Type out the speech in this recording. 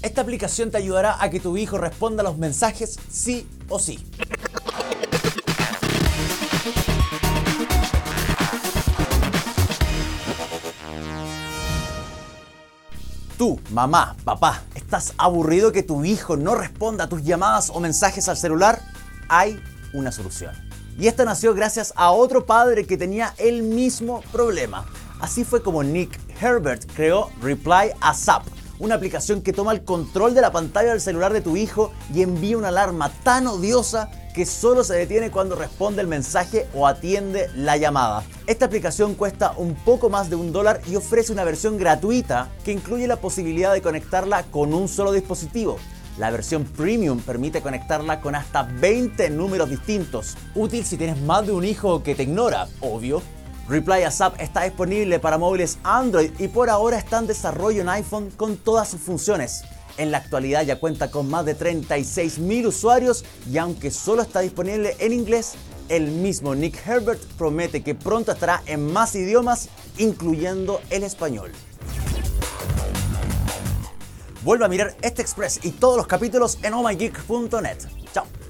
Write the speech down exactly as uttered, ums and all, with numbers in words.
Esta aplicación te ayudará a que tu hijo responda a los mensajes sí o sí. Tú, mamá, papá, ¿estás aburrido que tu hijo no responda a tus llamadas o mensajes al celular? Hay una solución. Y esta nació gracias a otro padre que tenía el mismo problema. Así fue como Nick Herbert creó Reply ASAP, una aplicación que toma el control de la pantalla del celular de tu hijo y envía una alarma tan odiosa que solo se detiene cuando responde el mensaje o atiende la llamada. Esta aplicación cuesta un poco más de un dólar y ofrece una versión gratuita que incluye la posibilidad de conectarla con un solo dispositivo. La versión Premium permite conectarla con hasta veinte números distintos. Útil si tienes más de un hijo que te ignora, obvio. Reply ASAP está disponible para móviles Android y por ahora está en desarrollo en iPhone con todas sus funciones. En la actualidad ya cuenta con más de treinta y seis mil usuarios y aunque solo está disponible en inglés, el mismo Nick Herbert promete que pronto estará en más idiomas, incluyendo el español. Vuelve a mirar este Express y todos los capítulos en oh my geek punto net. Chao.